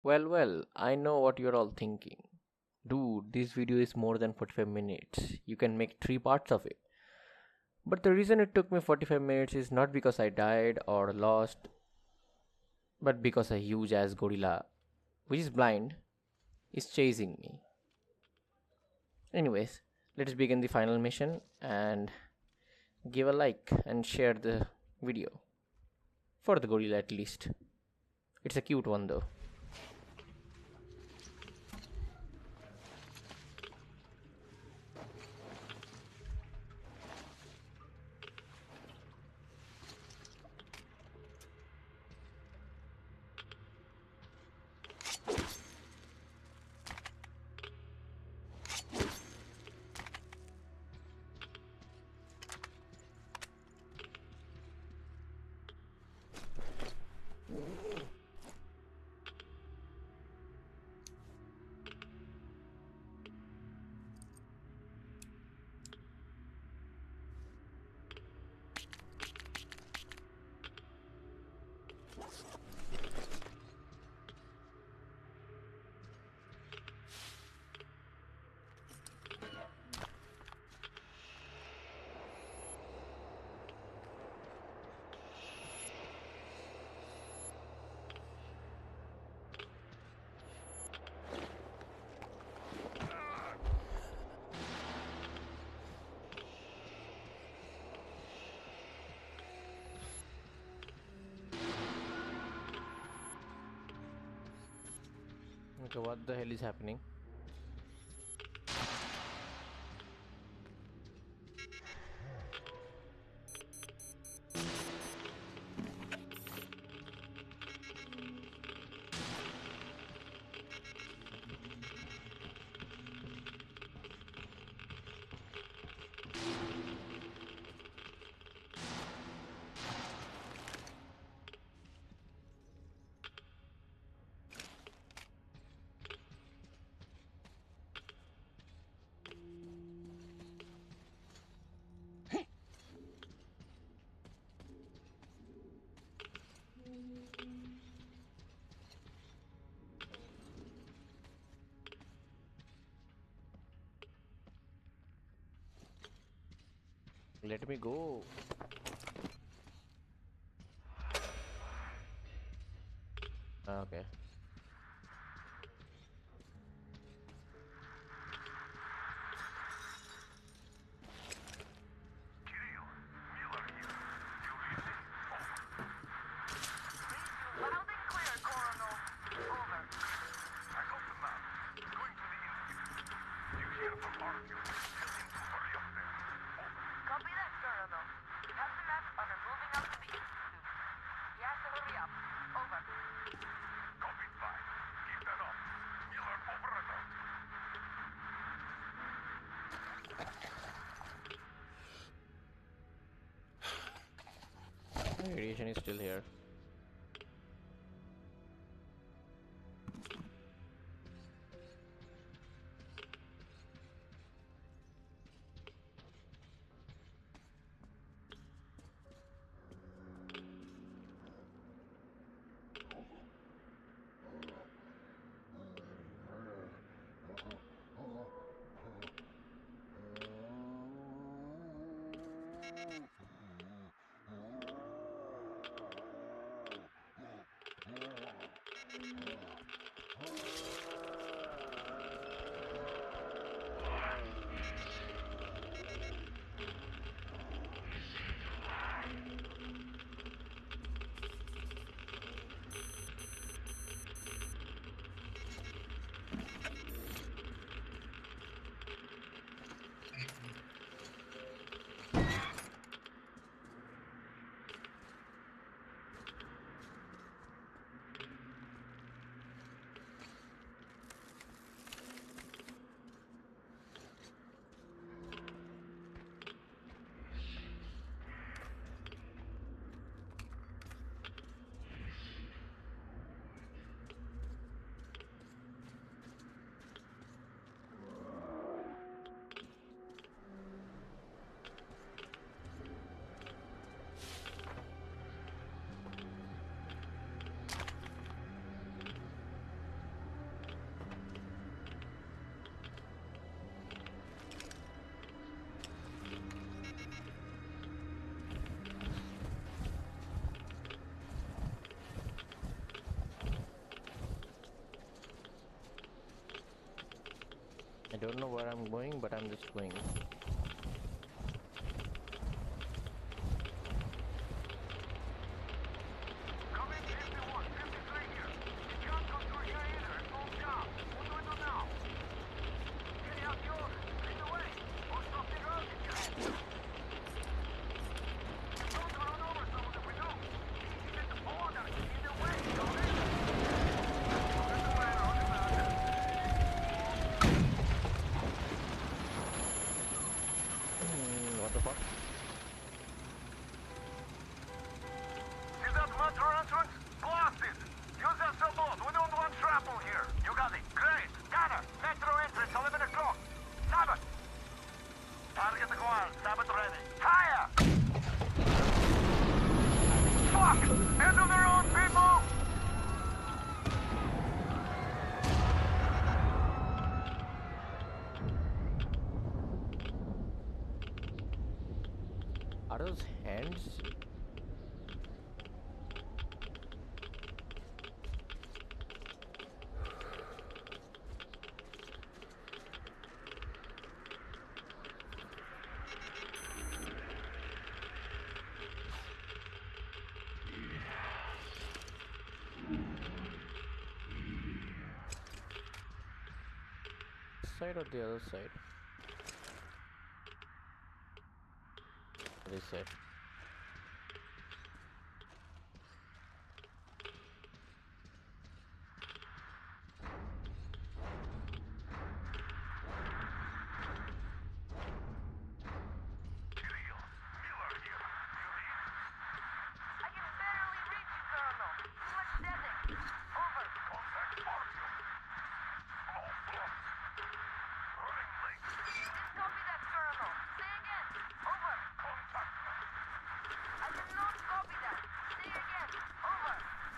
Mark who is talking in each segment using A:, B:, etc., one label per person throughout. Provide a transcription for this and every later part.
A: Well, I know what you're all thinking. Dude, this video is more than 45 minutes. You can make three parts of it. But the reason it took me 45 minutes is not because I died or lost, but because a huge ass gorilla, which is blind, is chasing me. Anyways, let's begin the final mission and give a like and share the video. For the gorilla at least. It's a cute one though. Okay, what the hell is happening? Let me go. Okay.
B: Loud and clear, Coronel. Over. I got the map. Going to the institute. You hear from Artyom. Tell him to hurry up there. Over. Copy that, Coronel. We have the map and are moving up to the institute. He has to hurry up. Over. Copied, fine. Keep that up. Miller, over and out.
A: Radiation is still here. I don't know where I'm going, but I'm just going.
B: Come in 51, 53 here. You can't come through here either. It's all jam. What do we do now? Get out the order. Lead the way. Or stop the road if you have to. You're going to run over someone if we do. You get the border. Either way, don't it? Get the way around the mountain.
A: What the fuck?
B: See that metro entrance? Blast it! Use that sailboat. We don't want shrapnel here. You got it. Great. Gunner, metro entrance, 11 o'clock. Sabbath. Target acquired. Sabbath ready. Higher! Fuck! Into the road, people!
A: Are those hands? This side or the other side? This side.
B: Kirill, Miller here. You read?
C: I can barely reach you, Colonel. Too much static. Over.
B: Contact Artyom. Small front. Running late.
C: Didn't copy that, Colonel. Say again. Over.
B: Contact them.
C: I did not copy that. Say again. Over.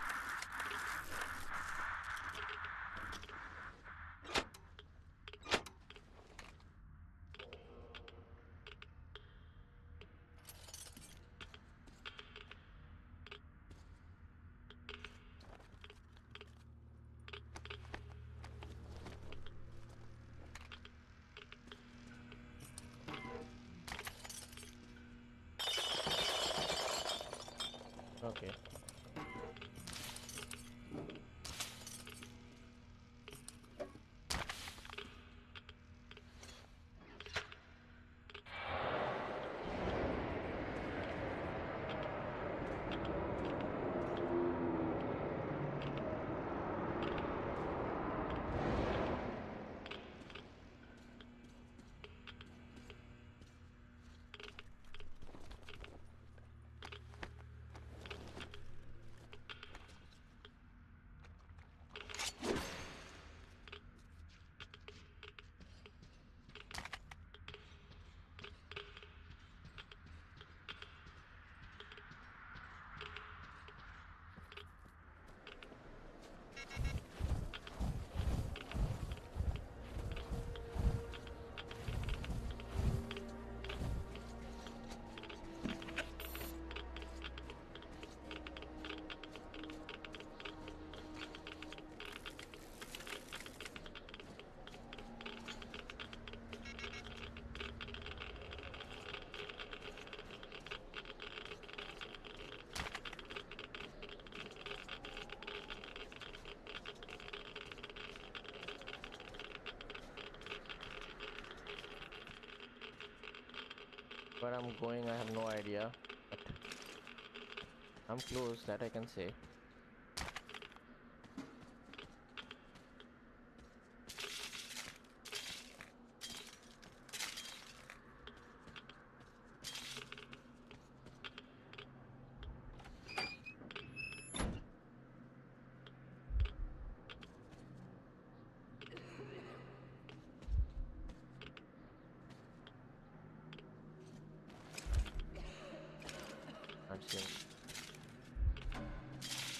A: Okay. Where I'm going, I have no idea. But I'm close, that I can say. I'm seeing.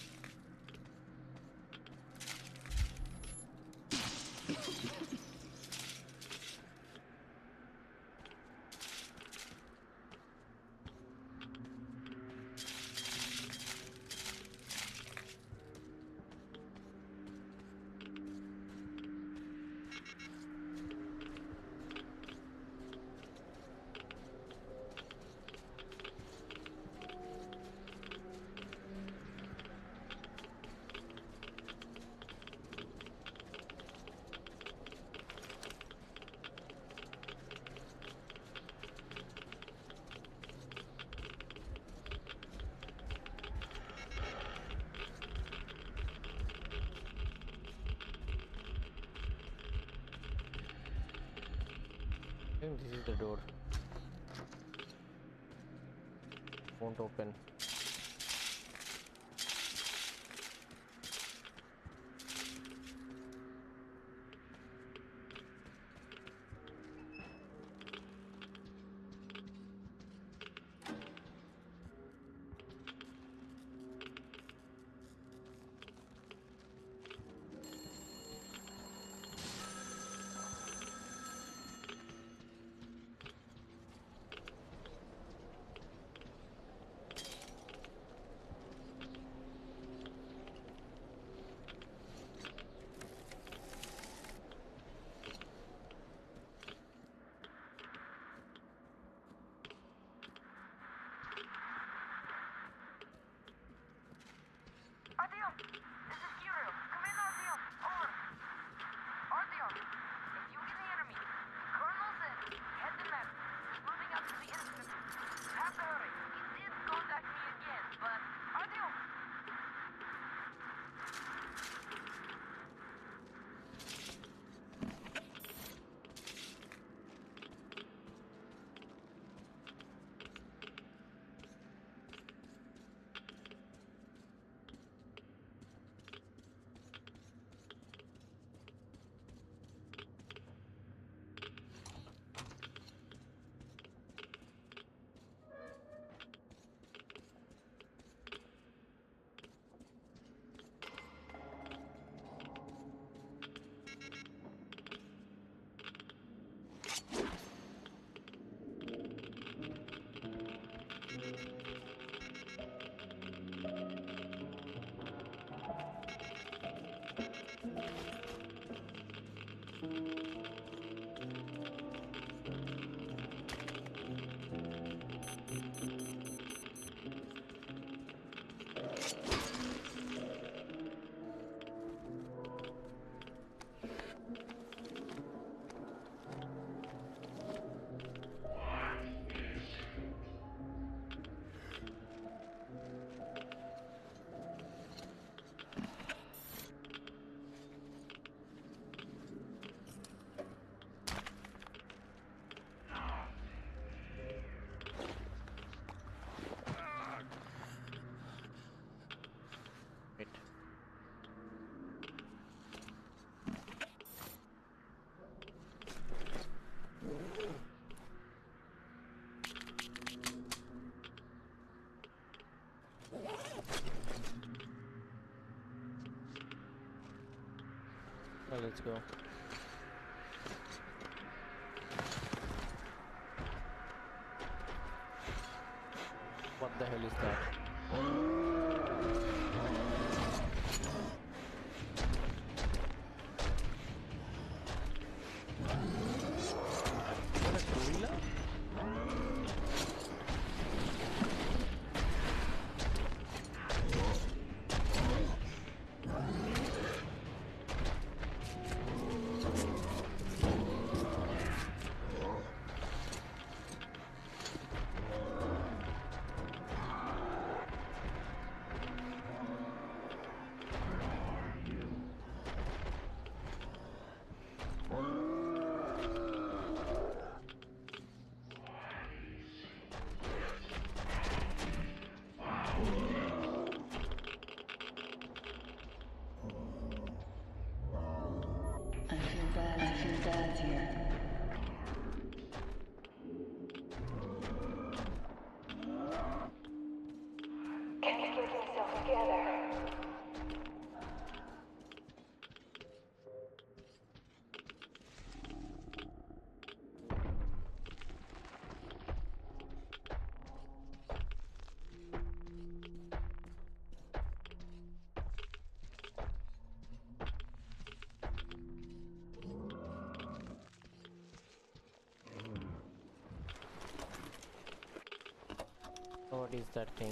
A: I think this is the door. Won't open.
C: Artyom, this is Kirill. Come in, Artyom. Over. Artyom, if you can hear me, Colonel's in. Head the map. He's moving up to the institute. Have to hurry. He did contact me again, but Artyom.
A: Wait. Well, let's go. What the hell is that? What a gorilla?
D: I feel bad here.
C: Can't get myself together.
A: What is that thing?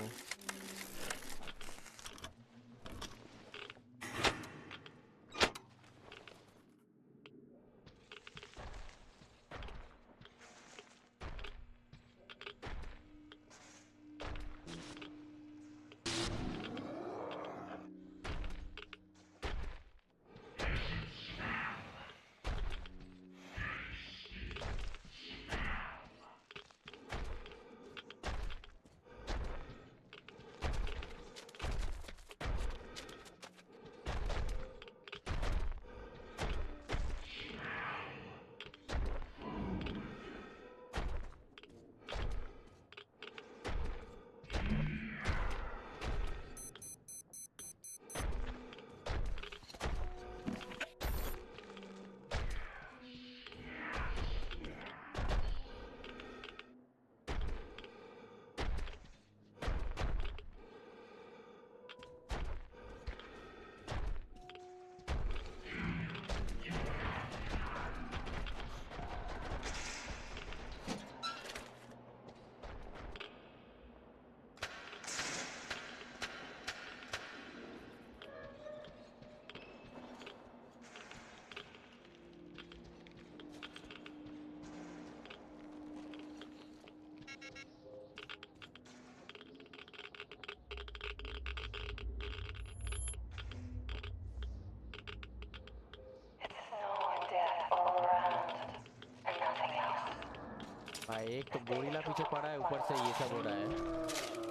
A: भाई एक तो gorilla पीछे पड़ा है, ऊपर से ये सब हो रहा है।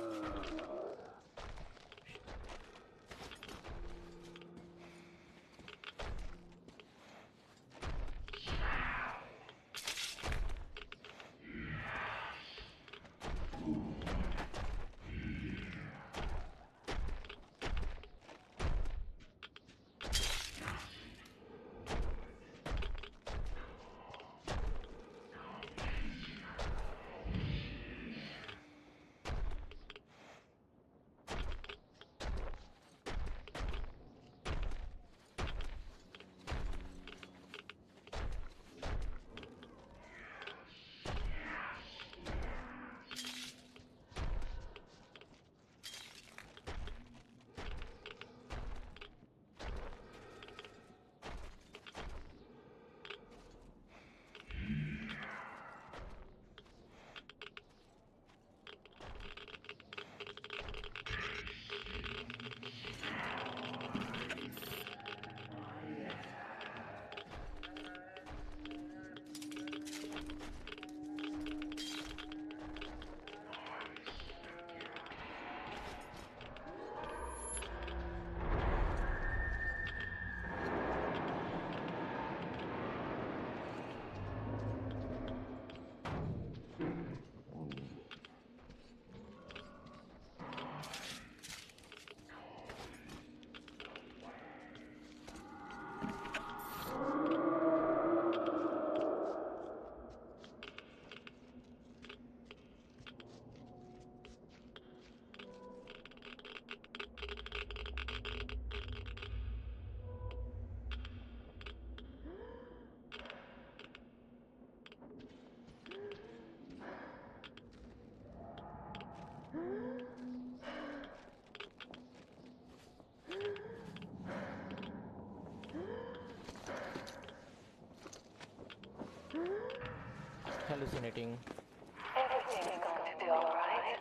A: Hallucinating.
D: Everything's going to be alright.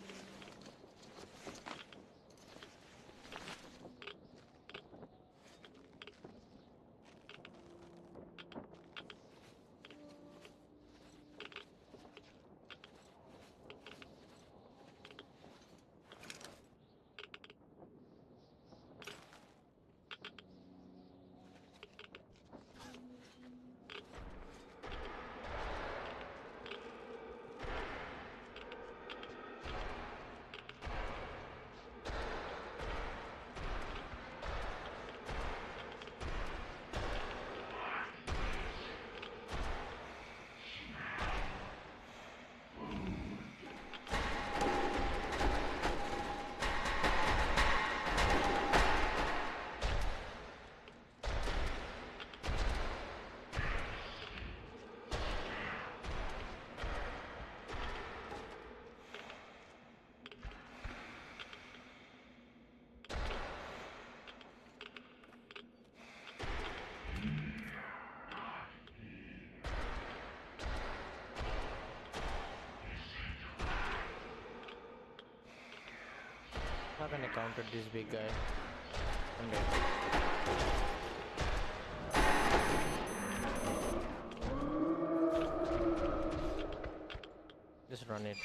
A: How can I counter this big guy? I'm dead. Just run it.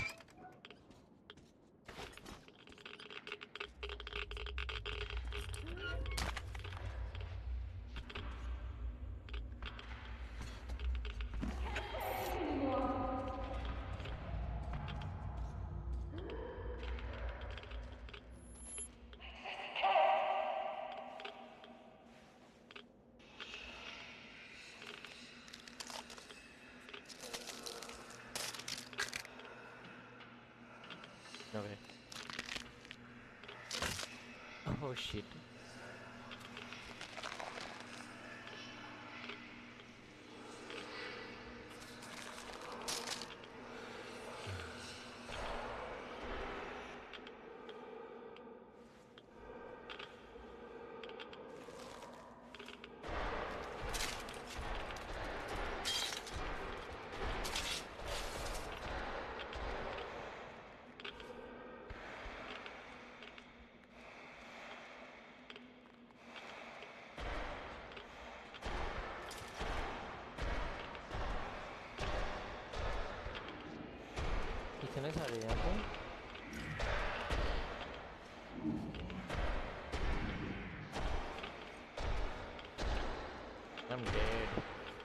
A: Okay. Oh shit. इतने सारे यहाँ पे I'm dead.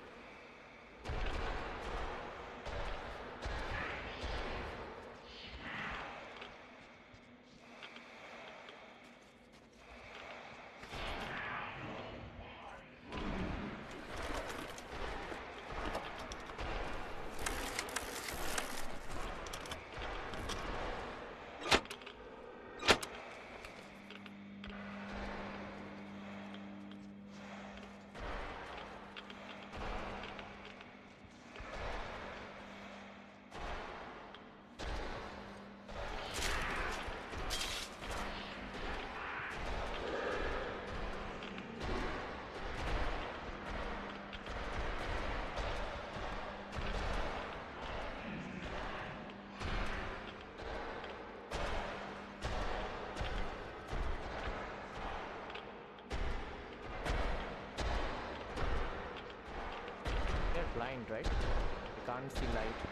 A: They're blind, right? They can't see light.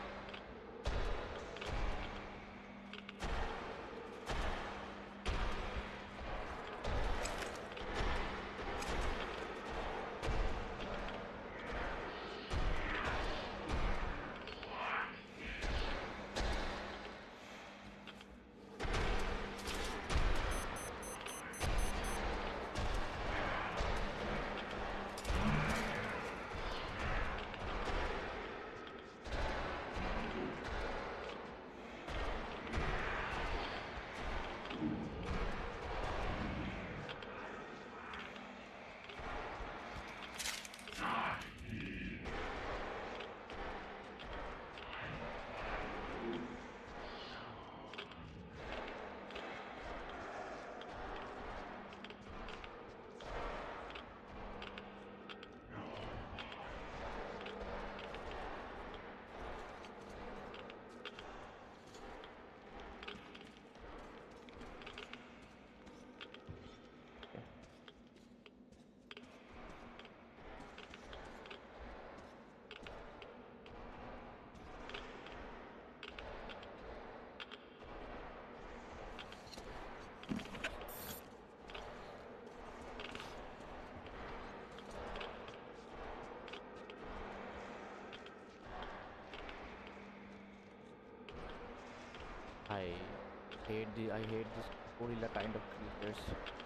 A: I I hate this gorilla kind of creatures.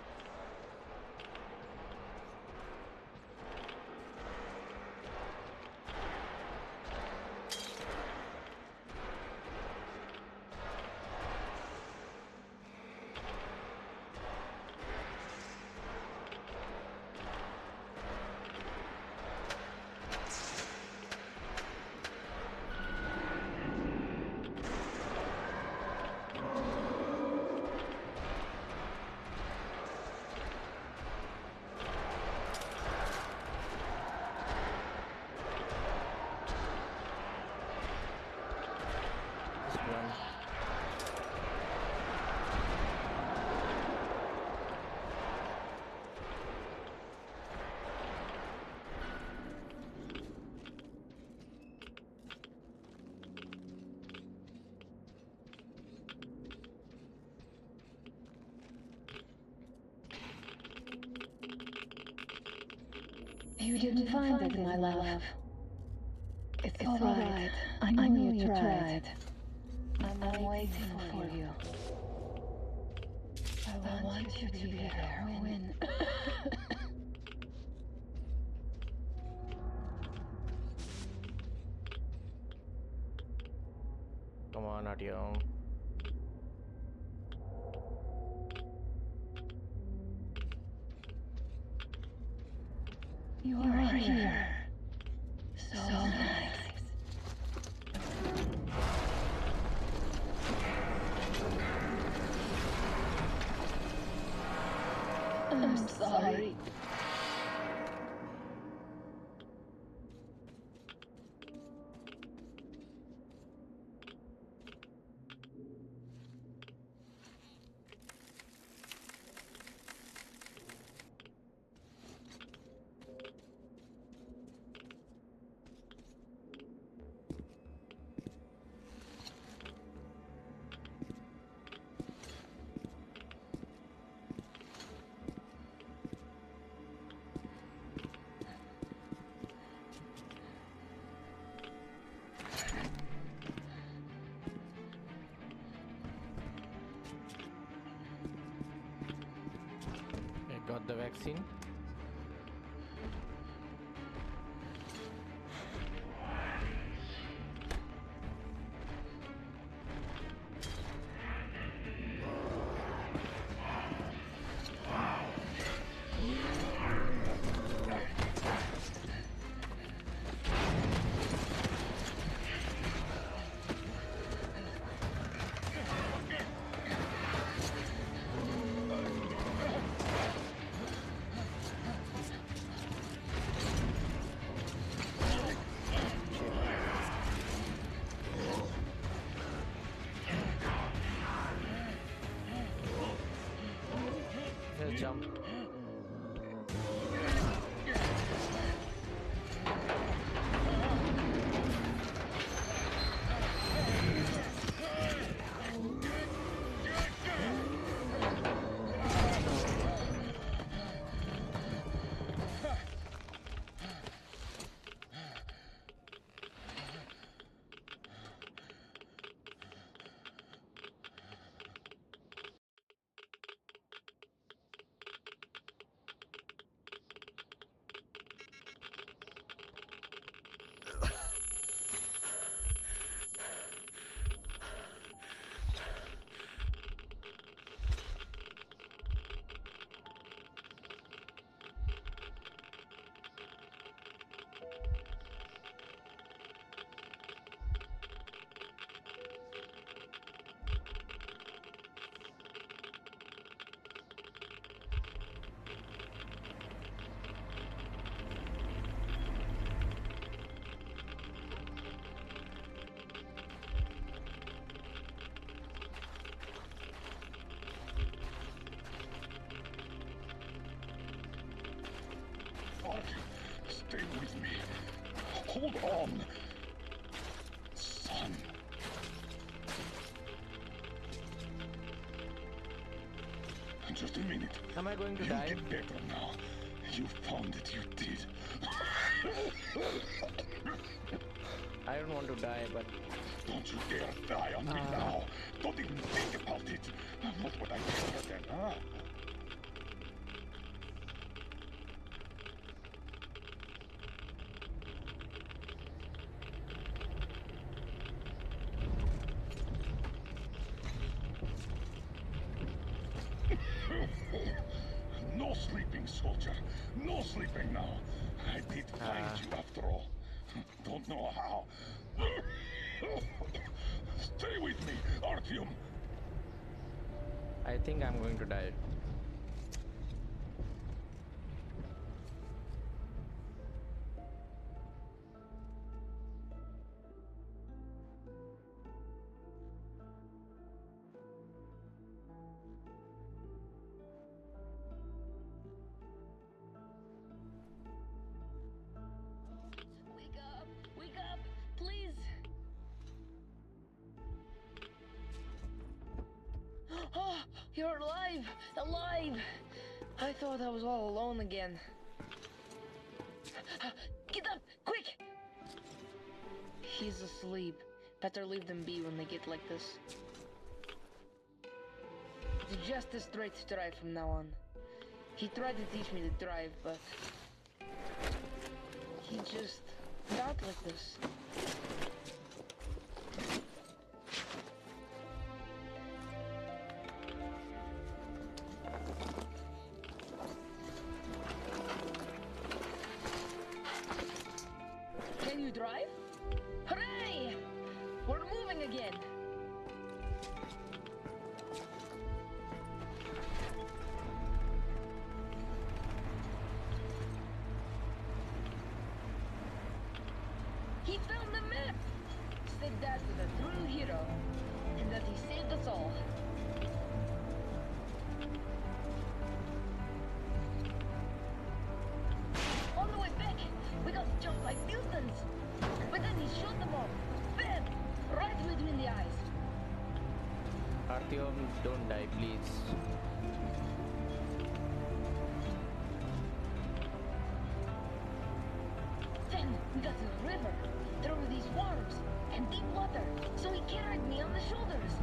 A: Just run.
D: You didn't find it, my love. It's all right. I know you tried. I'm waiting for you. I want you to be there when...
A: Come on, Artyom.
D: You are here. So nice. I'm sorry.
A: next scene. Just jump.
B: Stay with me. Hold on. Son. Just a minute.
A: Am I going to
B: You'll
A: die?
B: get better now. You found it, you did.
A: I don't want to die, but
B: Don't you dare die on me now. Don't even think about it. What would I tell her then, huh? No sleeping, soldier. No sleeping now. I did find you after all. Don't know how. Stay with me, Artyom.
A: I think I'm going to die.
D: Wake up, please. Oh, you're alive, alive. I thought I was all alone again. Get up, quick. He's asleep. Better leave them be when they get like this. It's just a straight drive from now on. He tried to teach me to drive, but he just got like this. Can you drive? Hooray! We're moving again. He found the map! Said that was a true hero, and that he saved us all. On the way back, we got jumped by mutants! But then he shot them all! Bam! Right between the eyes!
A: Artyom, don't die, please.
D: Then we got to the river. There were these worms and deep water, so he carried me on the shoulders.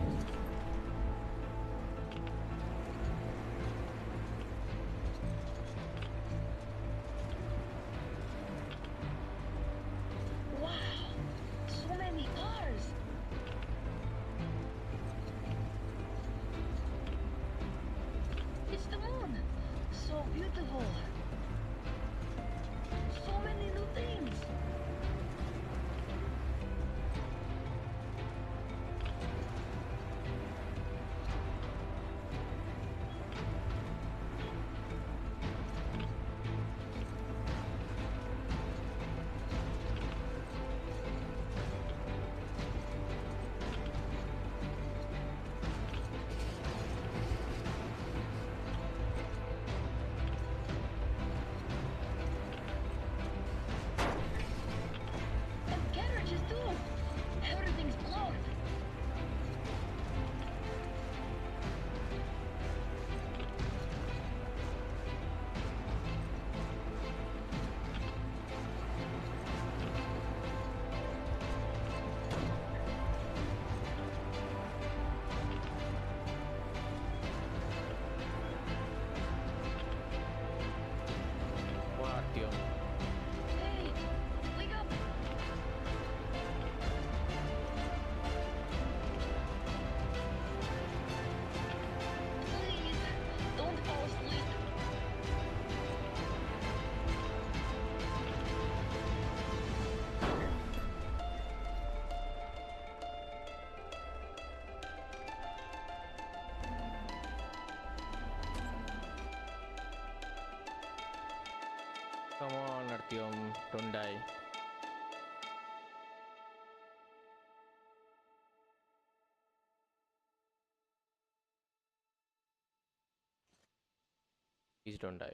A: Artyom, don't die. Please don't die.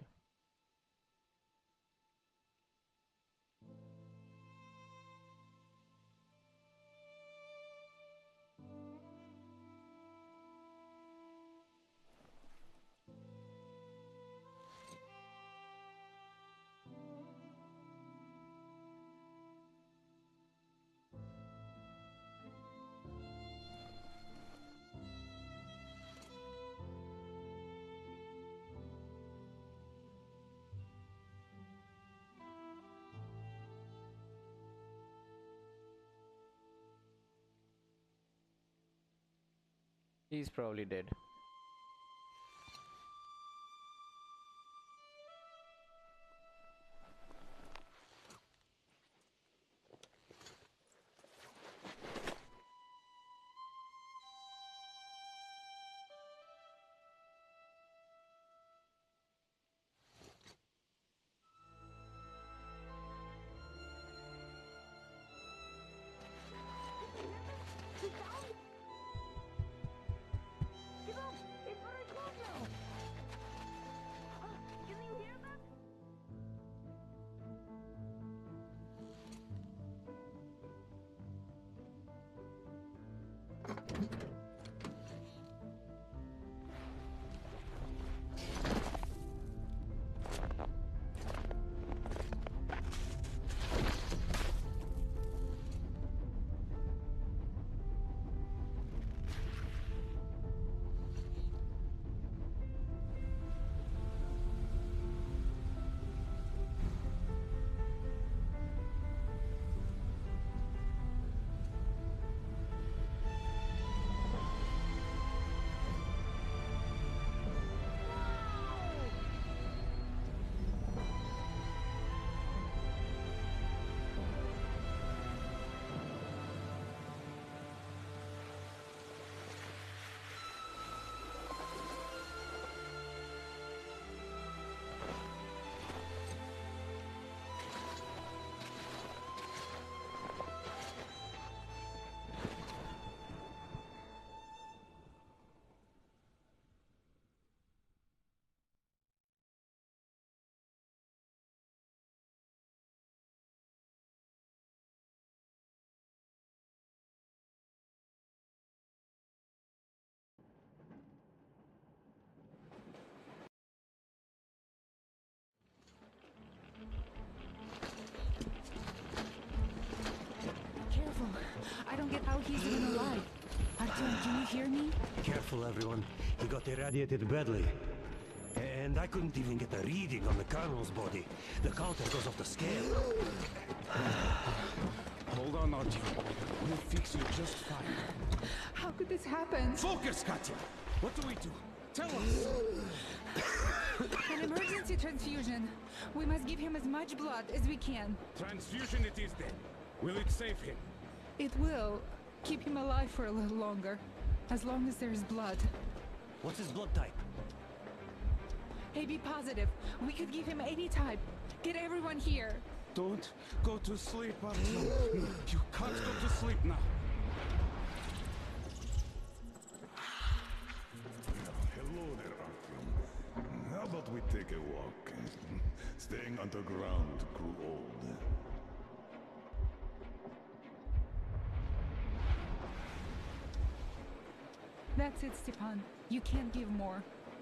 A: He's probably dead.
C: Careful. I don't get how he's even alive. Artyom, can you hear me?
E: Careful, everyone. He got irradiated badly. And I couldn't even get a reading on the colonel's body. The counter goes off the scale.
F: Hold on, Artyom. We'll fix you just fine.
C: How could this happen?
F: Focus, Katya! What do we do? Tell us!
C: An emergency transfusion. We must give him as much blood as we can.
F: Transfusion it is then. Will it save him?
C: It will keep him alive for a little longer. As long as there's blood.
E: What's his blood type?
C: AB positive. We could give him any type. Get everyone here.
F: Don't go to sleep, Artyom. You can't go to sleep now.
B: Hello there, Artyom. How about we take a walk? Staying underground grew old.
C: That's it, Stepan. You can't give more.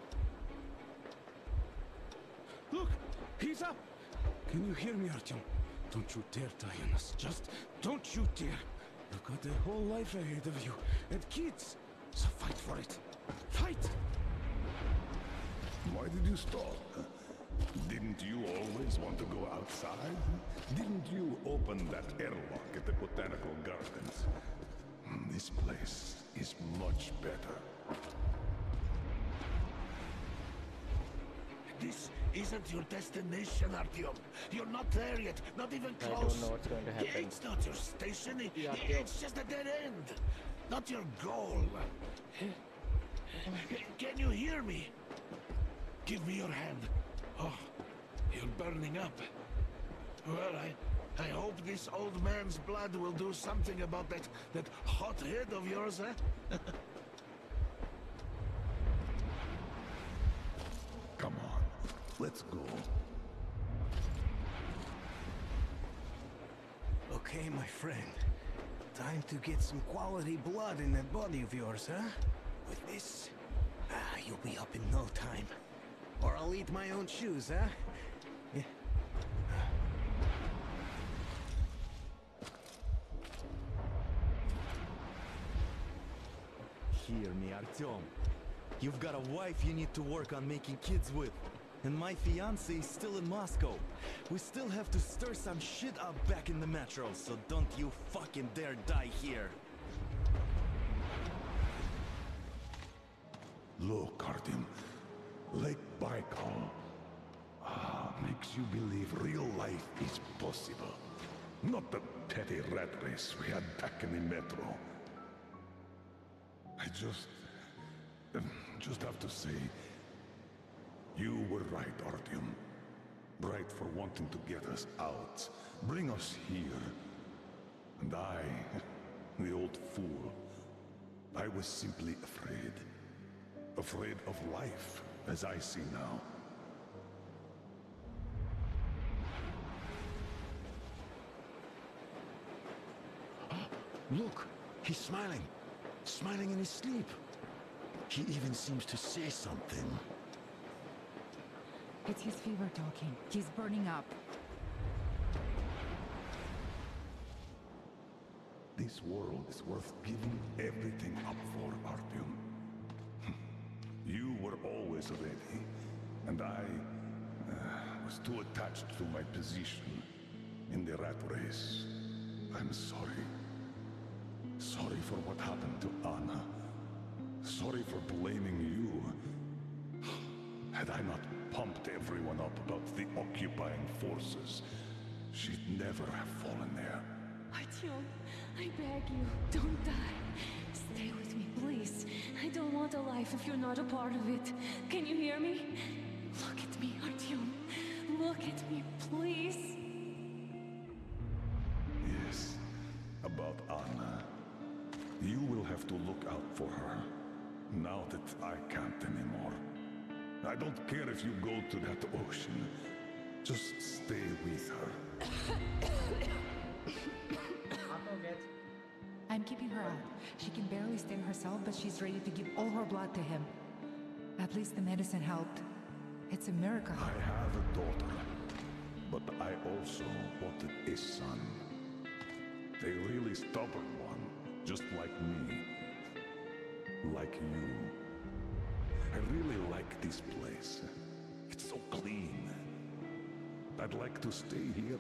F: Look! He's up! Can you hear me, Artyom? Don't you dare die on us. Just don't you dare. You've got a whole life ahead of you. And kids. So fight for it. Fight!
B: Why did you stop? Didn't you always want to go outside? Didn't you open that airlock at the Botanical Gardens? This place is much better.
G: This isn't your destination, Artyom. You're not there yet, not even
A: I
G: close.
A: don't know what's going to happen.
G: It's not your station.
A: Yeah, Artyom.
G: It's just a dead end. Not your goal. Can you hear me? Give me your hand. Oh, you're burning up. Well, I hope this old man's blood will do something about that hot head of yours, eh?
B: Come on, let's go.
F: Okay, my friend. Time to get some quality blood in that body of yours, huh? With this, you'll be up in no time. Or I'll eat my own shoes, huh? Yeah.
H: Hear me, Artyom. You've got a wife you need to work on making kids with. And my fiancé is still in Moscow. We still have to stir some shit up back in the metro, so don't you fucking dare die here.
B: Look, Artyom, Lake Baikal makes you believe real life is possible. Not the petty rat race we had back in the metro. I just have to say, you were right, Artyom. Right for wanting to get us out, bring us here. And I, the old fool, I was simply afraid. Afraid of life, as I see now.
G: Look, he's smiling. Smiling in his sleep. He even seems to say something.
C: It's his fever talking. He's burning up.
B: This world is worth giving everything up for, Artyom. You were always ready, and I was too attached to my position in the rat race. I'm sorry. Sorry for what happened to Anna. Sorry for blaming you. Had I not pumped everyone up about the occupying forces, she'd never have fallen there.
D: Artyom, I beg you, don't die. Stay with me, please. I don't want a life if you're not a part of it. Can you hear me? Look at me, Artyom. Look at me, please.
B: Yes, about Anna. You will have to look out for her, now that I can't anymore. I don't care if you go to that ocean. Just stay with her.
C: I'm keeping her out. She can barely stand herself, but she's ready to give all her blood to him. At least the medicine helped. It's a miracle.
B: I have a daughter, but I also wanted a son. A really stubborn one, just like me. Like you. I really like this place. It's so clean. I'd like to stay here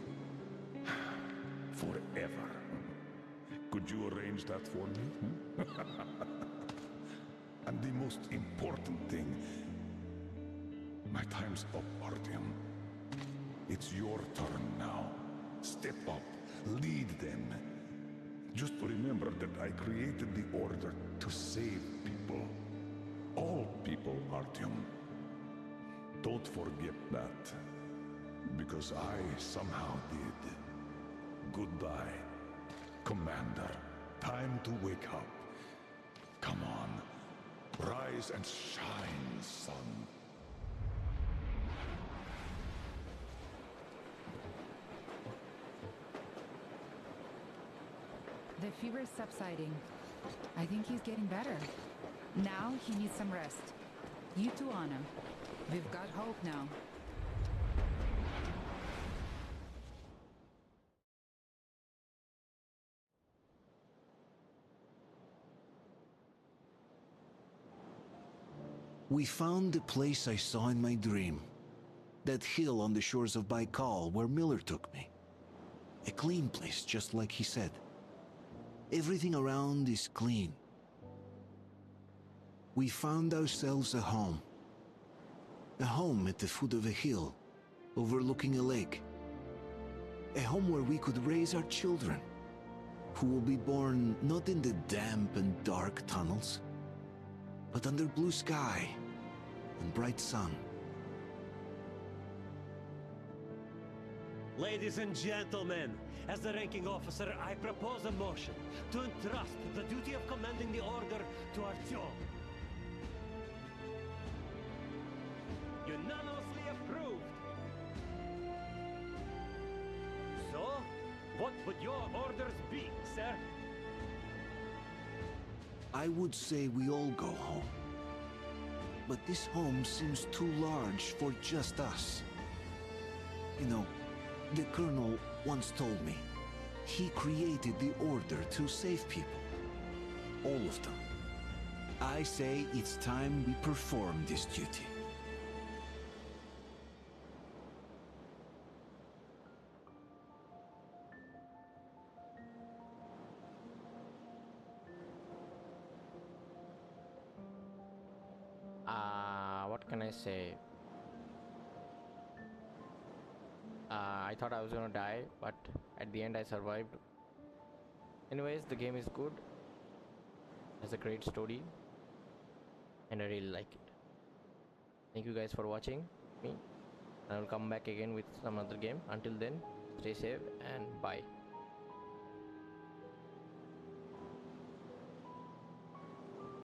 B: forever. Could you arrange that for me? And the most important thing, my time's up, Artyom. It's your turn now. Step up, lead them. Just remember that I created the Order to save people. All people, Artyom. Don't forget that. Because I somehow did. Goodbye, Commander. Time to wake up. Come on. Rise and shine, son.
C: The fever is subsiding. I think he's getting better. Now he needs some rest. You too, Anna. We've got hope now.
G: We found the place I saw in my dream. That hill on the shores of Baikal where Miller took me. A clean place, just like he said. Everything around is clean. We found ourselves a home. A home at the foot of a hill, overlooking a lake. A home where we could raise our children, who will be born not in the damp and dark tunnels, but under blue sky and bright sun.
E: Ladies and gentlemen, as the ranking officer, I propose a motion to entrust the duty of commanding the order to Artyom. Unanimously approved. So, what would your orders be, sir?
G: I would say we all go home. But this home seems too large for just us. You know, the Colonel once told me he created the Order to save people. All of them. I say it's time we perform this duty.
A: What can I say? I thought I was gonna die, but at the end I survived. Anyways, the game is good. Has a great story, and I really like it. Thank you guys for watching me. I will come back again with some other game. Until then, stay safe and bye.